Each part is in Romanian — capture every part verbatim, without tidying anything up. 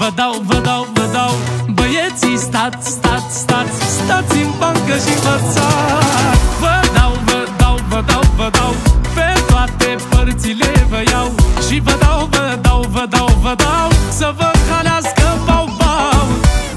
vă dau, vă dau, vă dau. Băieții, stați, stați, stați, stați în bancă și învățați. Vă dau, vă dau, vă dau, vă dau, pe toate părțile vă iau. Și vă dau, vă dau, vă dau, vă dau, să vă halească bau-bau.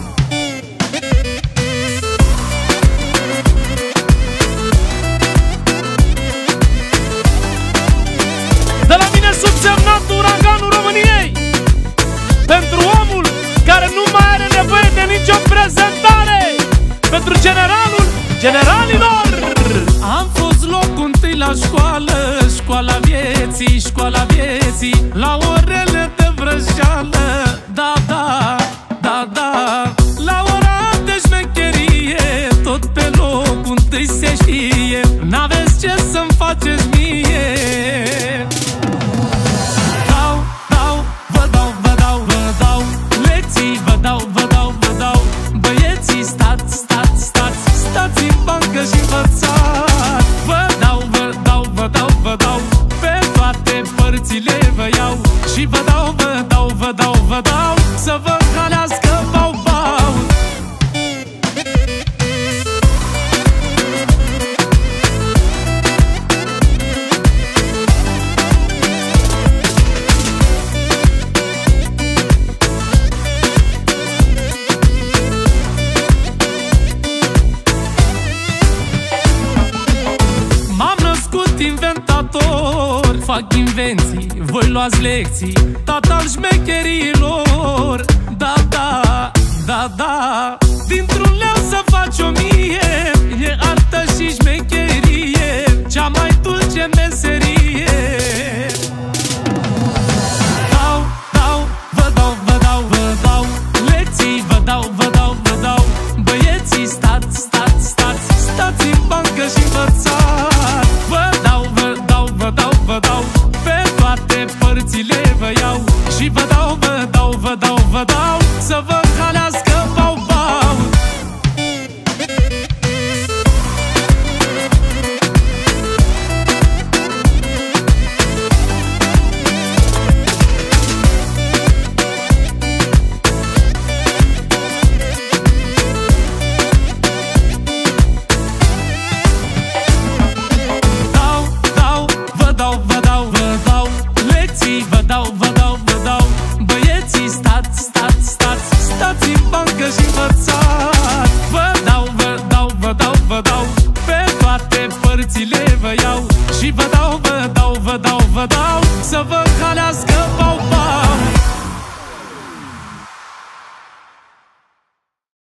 De la mine subsemnat uraganul României, pentru omul care nu mai are nevoie de nicio prezentare, pentru generalul generalilor. Am fost locul întâi la școală, școala vieții, școala vieții, la orele de vrăjeală. Da, da, da, da, la ora de șmecherie, tot pe locul întâi se știe. N-aveți ce să-mi faceți mie. Dau, dau, vă dau, vă dau, vă dau lecții, vă dau, vă dau, vă dau. Băieții, stați, stați, stați, stați în bancă și învățați. Vă dau, vă dau, vă dau, vă dau, pe toate părțile vă iau. Și vă dau, vă dau, vă dau, vă dau, să vă halească bau-bau. Inventator, fac invenții, voi luați lecții, tata-l șmecheriilor. Da, da, da, da, dintr-un leu să faci o mie, e artă și șmecherie, cea mai dulce meserie. Dau, dau, vă dau, vă dau, vă dau lecții, vă dau, vă dau, vă dau. Băieții, stați, stați, stați, stați în bancă și învățați. Vă dau, vă dau, vă dau, vă dau, pe toate părțile vă iau. Și vă dau, vă dau, vă dau, vă dau, să vă halească bau-bau. Vă dau, vă dau, vă dau, băieții, stați, stați, stați, stați în bancă și învățați. Vă dau, vă dau, vă dau, vă dau, pe toate părțile vă iau. Și vă dau, vă dau, vă dau, vă dau, să vă halească bau-bau.